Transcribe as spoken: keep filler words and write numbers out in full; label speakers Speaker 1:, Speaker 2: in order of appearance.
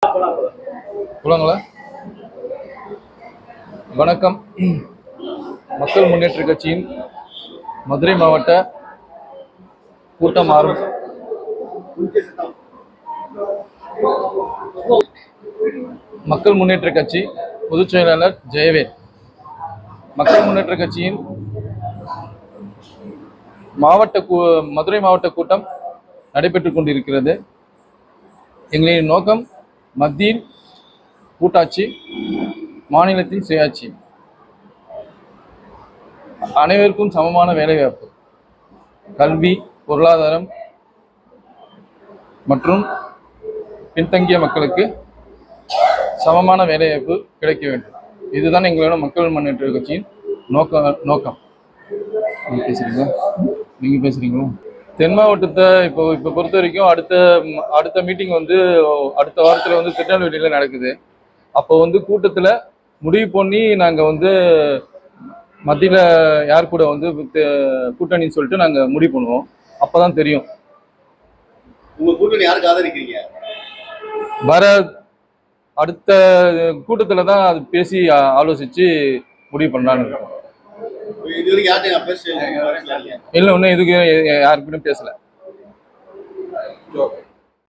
Speaker 1: சொல்லுங்களா? வணக்கம். மக்கள் முன்னேற்ற கட்சியின் மதுரை மாவட்ட கூட்டம் ஆரம்பம். மக்கள் முன்னேற்ற கட்சி பொதுச் செயலாளர் ஜெயவேல். மக்கள் முன்னேற்ற கட்சியின் மாவட்ட மதுரை மாவட்ட கூட்டம் நடைபெற்றுக் கொண்டிருக்கிறது. எங்களின் நோக்கம் மத்தியில் கூட்டாட்சி, மாநிலத்தின் சுயாட்சி, அனைவருக்கும் சமமான வேலைவாய்ப்பு, கல்வி, பொருளாதாரம் மற்றும் பின்தங்கிய மக்களுக்கு சமமான வேலைவாய்ப்பு கிடைக்க வேண்டும். இதுதான் எங்களோட மக்கள் முன்னேற்ற கட்சியின் நோக்க நோக்கம் நீங்க பேசுறீங்களா நீங்க பேசுறீங்களா தென் மாவட்டத்தை இப்போ இப்போ பொறுத்த வரைக்கும் அடுத்த அடுத்த மீட்டிங் வந்து அடுத்த வாரத்தில் வந்து திருநெல்வேலியில் நடக்குது. அப்போ வந்து கூட்டத்தில் முடிவு பண்ணி நாங்கள் வந்து மத்தியில் யார் கூட வந்து கூட்டணின்னு சொல்லிட்டு நாங்கள் முடிவு பண்ணுவோம். அப்போ தான் தெரியும்.
Speaker 2: உங்கள் கூட்டணி யாருக்கு ஆதரிக்கிறீங்க?
Speaker 1: வர அடுத்த கூட்டத்தில் தான் அது பேசி ஆலோசித்து முடிவு பண்ணலான்னு இருக்கோம்.
Speaker 2: இல்லை,
Speaker 1: ஒன்றும் இதுக்கு யாருக்கிட்டும் பேசல.